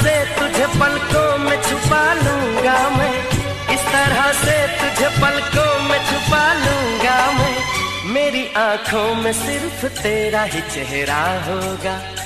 से तुझे पलकों में छुपा लूंगा मैं, इस तरह से तुझे पलकों में छुपा लूंगा मैं। मेरी आंखों में सिर्फ तेरा ही चेहरा होगा।